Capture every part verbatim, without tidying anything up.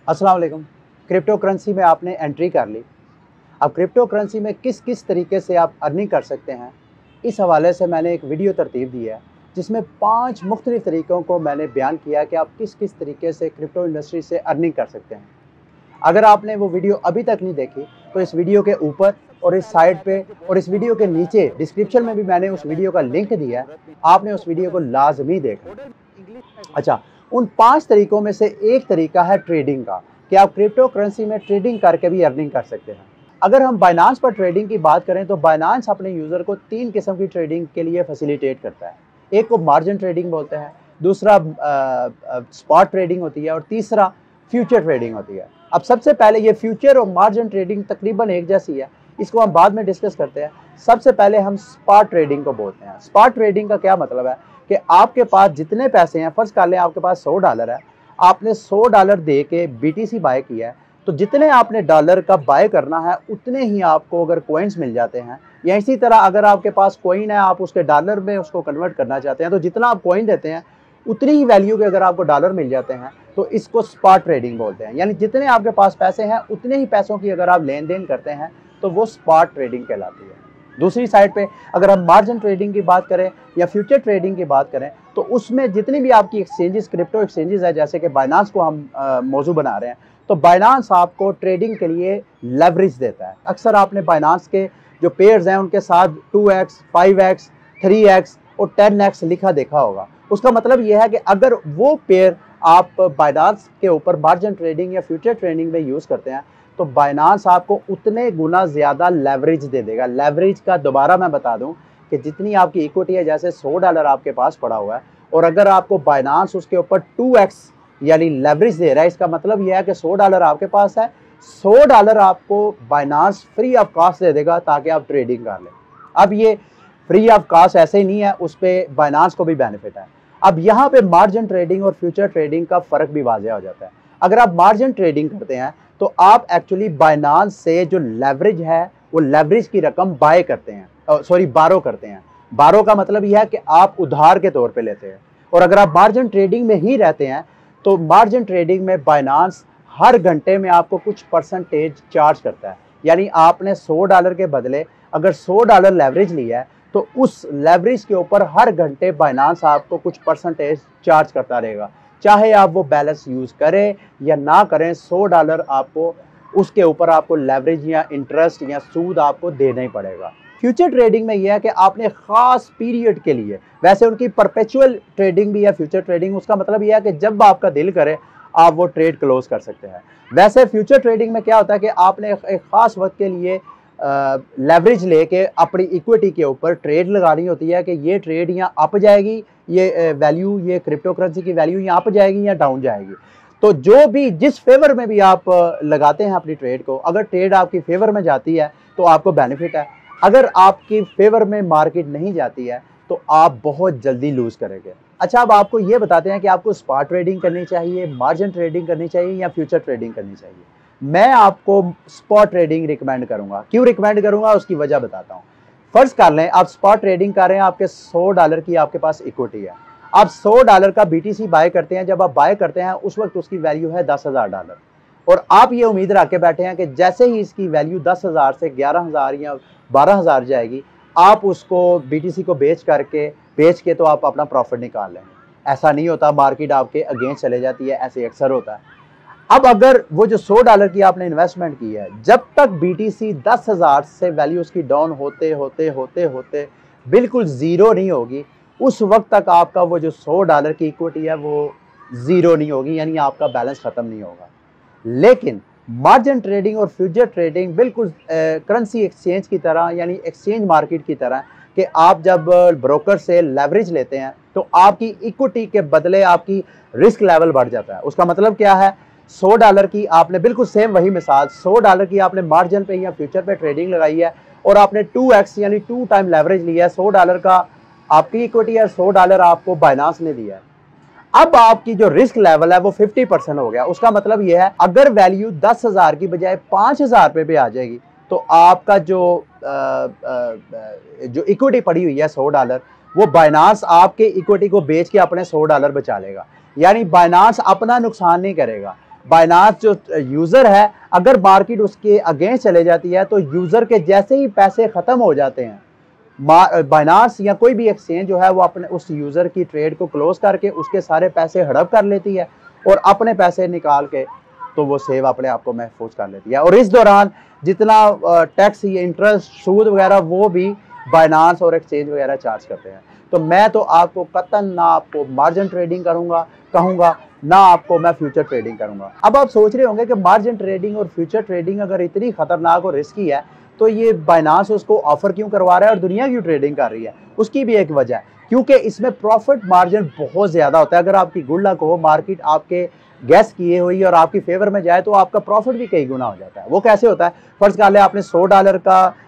अस्सलाम वालेकुम। Crypto currency में आपने एंट्री कर ली। अब क्रिप्टो करेंसी में किस किस तरीके से आप अर्निंग कर सकते हैं, इस हवाले से मैंने एक वीडियो तरतीब दी है, जिसमें पाँच मुख्तलिफ तरीक़ों को मैंने बयान किया कि आप किस किस तरीके से क्रिप्टो इंडस्ट्री से अर्निंग कर सकते हैं। अगर आपने वो वीडियो अभी तक नहीं देखी, तो इस वीडियो के ऊपर और इस साइड पे और इस वीडियो के नीचे डिस्क्रिप्शन में भी मैंने उस वीडियो का लिंक दिया है, आपने उस वीडियो को लाजमी देखना। अच्छा, उन पांच तरीकों में से एक तरीका है ट्रेडिंग का, कि आप क्रिप्टो करेंसी में ट्रेडिंग करके भी अर्निंग कर सकते हैं। अगर हम बाइनांस पर ट्रेडिंग की बात करें तो बाइनांस अपने यूज़र को तीन किस्म की ट्रेडिंग के लिए फैसिलिटेट करता है। एक को मार्जिन ट्रेडिंग बोलते हैं, दूसरा स्पॉट ट्रेडिंग होती है और तीसरा फ्यूचर ट्रेडिंग होती है। अब सबसे पहले ये फ्यूचर और मार्जिन ट्रेडिंग तकरीबन एक जैसी है, इसको हम बाद में डिस्कस करते हैं। सबसे पहले हम स्पॉट ट्रेडिंग को बोलते हैं। स्पॉट ट्रेडिंग का क्या मतलब है कि आपके पास जितने पैसे हैं, फर्ज कर लें आपके पास सौ डॉलर है, आपने सौ डॉलर दे के बीटीसी बाय किया है, तो जितने आपने डॉलर का बाय करना है उतने ही आपको अगर कॉइन्स मिल जाते हैं। या इसी तरह अगर आपके पास कॉइन है, आप उसके डॉलर में उसको कन्वर्ट करना चाहते हैं, तो जितना आप कॉइन देते हैं उतनी ही वैल्यू के अगर आपको डॉलर मिल जाते हैं, तो इसको स्पॉट ट्रेडिंग बोलते हैं। यानी जितने आपके पास पैसे हैं उतने ही पैसों की अगर आप लेन देन करते हैं तो वो स्पॉट ट्रेडिंग कहलाती है। दूसरी साइड पे अगर हम मार्जिन ट्रेडिंग की बात करें या फ्यूचर ट्रेडिंग की बात करें, तो उसमें जितनी भी आपकी एक्सचेंजेस, क्रिप्टो एक्सचेंजेस है, जैसे कि बाइनांस को हम आ, मौजू बना रहे हैं, तो बाइनांस आपको ट्रेडिंग के लिए लेवरेज देता है। अक्सर आपने बाइनांस के जो पेयर्स हैं उनके साथ two X, five X, three X और टेन एक्स लिखा देखा होगा। उसका मतलब यह है कि अगर वो पेयर आप बाइनांस के ऊपर मार्जिन ट्रेडिंग या फ्यूचर ट्रेडिंग में यूज़ करते हैं, तो बाइनांस आपको उतने गुना ज़्यादा लेवरेज दे देगा। लेवरेज का दोबारा मैं बता दूं कि जितनी आपकी इक्विटी है, जैसे सौ डॉलर आपके पास पड़ा हुआ है और अगर आपको बाइनांस उसके ऊपर टू एक्स यानी लेवरेज दे रहा है, इसका मतलब यह है कि सौ डॉलर आपके पास है, सौ डॉलर आपको बाइनांस फ्री ऑफ कॉस्ट दे देगा ताकि आप ट्रेडिंग कर लें। अब ये फ्री ऑफ कॉस्ट ऐसे ही नहीं है, उस पर बाइनांस को भी बेनिफिट है। अब यहाँ पे मार्जिन ट्रेडिंग और फ्यूचर ट्रेडिंग का फ़र्क भी वाज़ेह हो जाता है। अगर आप मार्जिन ट्रेडिंग करते हैं तो आप एक्चुअली बाइनांस से जो लेवरेज है वो लेवरेज की रकम बाय करते हैं, सॉरी बारो करते हैं। बारो का मतलब यह है कि आप उधार के तौर पे लेते हैं। और अगर आप मार्जिन ट्रेडिंग में ही रहते हैं तो मार्जिन ट्रेडिंग में बाइनांस हर घंटे में आपको कुछ परसेंटेज चार्ज करता है। यानी आपने सौ डॉलर के बदले अगर सौ डॉलर लेवरेज लिया है तो उस लेवरेज के ऊपर हर घंटे बाइनांस आपको कुछ परसेंटेज चार्ज करता रहेगा। चाहे आप वो बैलेंस यूज़ करें या ना करें, सौ डॉलर आपको उसके ऊपर आपको लेवरेज या इंटरेस्ट या सूद आपको देना ही पड़ेगा। फ्यूचर ट्रेडिंग में यह है कि आपने ख़ास पीरियड के लिए, वैसे उनकी परपेचुअल ट्रेडिंग भी है फ्यूचर ट्रेडिंग, उसका मतलब यह है कि जब आपका दिल करे आप वो ट्रेड क्लोज कर सकते हैं। वैसे फ्यूचर ट्रेडिंग में क्या होता है कि आपने एक ख़ास वक्त के लिए लेवरेज लेके अपनी इक्विटी के ऊपर ट्रेड लगानी होती है कि ये ट्रेड यहाँ अप जाएगी, ये वैल्यू, ये क्रिप्टो करेंसी की वैल्यू यहाँ अप जाएगी या डाउन जाएगी। तो जो भी जिस फेवर में भी आप लगाते हैं अपनी ट्रेड को, अगर ट्रेड आपकी फेवर में जाती है तो आपको बेनिफिट है, अगर आपकी फेवर में मार्केट नहीं जाती है तो आप बहुत जल्दी लूज़ करेंगे। अच्छा, अब आपको ये बताते हैं कि आपको स्पॉट ट्रेडिंग करनी चाहिए, मार्जिन ट्रेडिंग करनी चाहिए या फ्यूचर ट्रेडिंग करनी चाहिए। मैं आपको स्पॉट ट्रेडिंग रिकमेंड करूंगा। क्यों रिकमेंड करूंगा उसकी वजह बताता हूं। फर्ज कर लें आप स्पॉट ट्रेडिंग कर रहे हैं, आपके सौ डॉलर की आपके पास इक्विटी है, आप सौ डॉलर का बीटीसी बाय करते हैं। जब आप बाय करते हैं उस वक्त उसकी वैल्यू है दस हज़ार डॉलर और आप ये उम्मीद रख के बैठे हैं कि जैसे ही इसकी वैल्यू दस हज़ार से ग्यारह हज़ार या बारह हज़ार जाएगी, आप उसको बीटीसी को बेच करके बेच के तो आप अपना प्रॉफिट निकाल लेंगे। ऐसा नहीं होता, मार्केट आपके अगेंस्ट चले जाती है, ऐसे अक्सर होता है। अब अगर वो जो सौ डॉलर की आपने इन्वेस्टमेंट की है, जब तक बीटीसी दस हज़ार से वैल्यू उसकी डाउन होते होते होते होते बिल्कुल ज़ीरो नहीं होगी, उस वक्त तक आपका वो जो सौ डॉलर की इक्विटी है वो ज़ीरो नहीं होगी, यानी आपका बैलेंस ख़त्म नहीं होगा। लेकिन मार्जिन ट्रेडिंग और फ्यूचर ट्रेडिंग बिल्कुल करेंसी एक्सचेंज की तरह, यानी एक्सचेंज मार्केट की तरह कि आप जब ब्रोकर से लेवरेज लेते हैं तो आपकी इक्विटी के बदले आपकी रिस्क लेवल बढ़ जाता है। उसका मतलब क्या है, सौ डॉलर की आपने, बिल्कुल सेम वही मिसाल, सौ डॉलर की आपने मार्जिन पे या फ्यूचर पे ट्रेडिंग लगाई है और आपने टू एक्स यानी टू टाइम लेवरेज लिया है। सौ डॉलर का आपकी इक्विटी है, सौ डॉलर आपको बाइनांस ने दिया है। अब आपकी जो रिस्क लेवल है वो फिफ्टी परसेंट हो गया। उसका मतलब यह है अगर वैल्यू दस हज़ार की बजाय पाँच हज़ार पे भी आ जाएगी तो आपका जो आ, आ, जो इक्विटी पड़ी हुई है सौ डॉलर, वो बाइनांस आपके इक्विटी को बेच के अपने सौ डॉलर बचा लेगा। यानी बाइनांस अपना नुकसान नहीं करेगा, बाइनांस जो यूज़र है, अगर मार्केट उसके अगेंस्ट चले जाती है तो यूज़र के जैसे ही पैसे ख़त्म हो जाते हैं, बाइनांस या कोई भी एक्सचेंज जो है वो अपने उस यूज़र की ट्रेड को क्लोज करके उसके सारे पैसे हड़प कर लेती है और अपने पैसे निकाल के तो वो सेव अपने आप को महफूज कर लेती है। और इस दौरान जितना टैक्स या इंटरेस्ट, सूद वगैरह वो भी बाइनांस और एक्सचेंज वगैरह चार्ज करते हैं। तो मैं तो आपको कतन ना आपको मार्जिन ट्रेडिंग करूँगा कहूँगा, ना आपको मैं फ्यूचर ट्रेडिंग करूँगा। अब आप सोच रहे होंगे कि मार्जिन ट्रेडिंग और फ्यूचर ट्रेडिंग अगर इतनी खतरनाक और रिस्की है तो ये बाइनांस उसको ऑफर क्यों करवा रहा है और दुनिया क्यों ट्रेडिंग कर रही है। उसकी भी एक वजह है, क्योंकि इसमें प्रॉफिट मार्जिन बहुत ज़्यादा होता है। अगर आपकी गुड लक हो, मार्केट आपके गैस किए हुई और आपकी फेवर में जाए तो आपका प्रॉफिट भी कई गुना हो जाता है। वो कैसे होता है, फर्ज कर ले आपने सौ डॉलर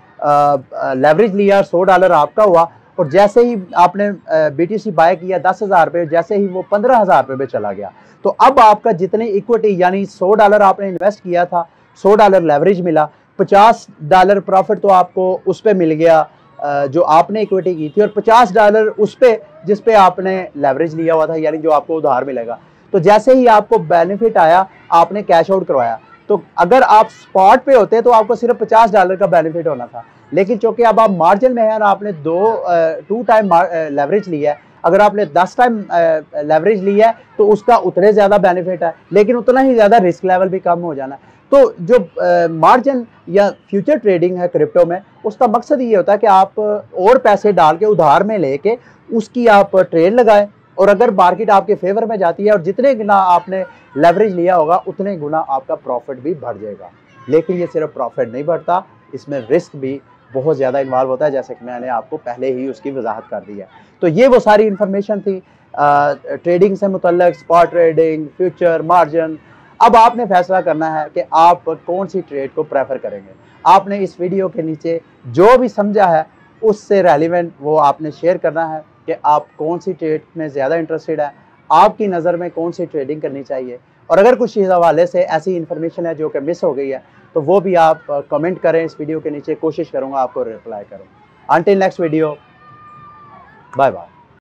का लेवरेज लिया, सौ डॉलर आपका हुआ और जैसे ही आपने बीटीसी बाय किया दस हज़ार रुपये, जैसे ही वो पंद्रह हज़ार रुपये पे चला गया तो अब आपका जितनी इक्विटी यानी सौ डॉलर आपने इन्वेस्ट किया था, सौ डॉलर लेवरेज मिला, पचास डॉलर प्रॉफिट तो आपको उस पर मिल गया जो आपने इक्विटी की थी और पचास डॉलर उस पर जिस पे आपने लेवरेज लिया हुआ था यानी जो आपको उधार मिलेगा। तो जैसे ही आपको बेनिफिट आया, आपने कैश आउट करवाया, तो अगर आप स्पॉट पे होते तो आपको सिर्फ पचास डॉलर का बेनिफिट होना था। लेकिन चूंकि अब आप मार्जिन में हैं और आपने दो टू टाइम लेवरेज लिया है, अगर आपने दस टाइम लेवरेज लिया है तो उसका उतने ज़्यादा बेनिफिट है, लेकिन उतना ही ज़्यादा रिस्क लेवल भी कम हो जाना। तो जो मार्जिन या फ्यूचर ट्रेडिंग है क्रिप्टो में, उसका मकसद ये होता है कि आप और पैसे डाल के उधार में लेके उसकी आप ट्रेड लगाएं और अगर मार्केट आपके फेवर में जाती है और जितने गुना आपने लेवरेज लिया होगा उतने गुना आपका प्रॉफिट भी बढ़ जाएगा। लेकिन ये सिर्फ प्रॉफिट नहीं बढ़ता, इसमें रिस्क भी बहुत ज़्यादा इन्वॉल्व होता है, जैसे कि मैंने आपको पहले ही उसकी वजाहत कर दी है। तो ये वो सारी इन्फॉर्मेशन थी आ, ट्रेडिंग से मुतल्लक, स्पॉट ट्रेडिंग, फ्यूचर, मार्जिन। अब आपने फैसला करना है कि आप कौन सी ट्रेड को प्रेफर करेंगे। आपने इस वीडियो के नीचे जो भी समझा है उससे रेलिवेंट वो आपने शेयर करना है कि आप कौन सी ट्रेड में ज़्यादा इंटरेस्टेड है, आपकी नज़र में कौन सी ट्रेडिंग करनी चाहिए। और अगर कुछ इस हवाले से ऐसी इन्फॉर्मेशन है जो कि मिस हो गई है तो वो भी आप कमेंट करें इस वीडियो के नीचे, कोशिश करूँगा आपको रिप्लाई करूँ। Until next video, bye bye.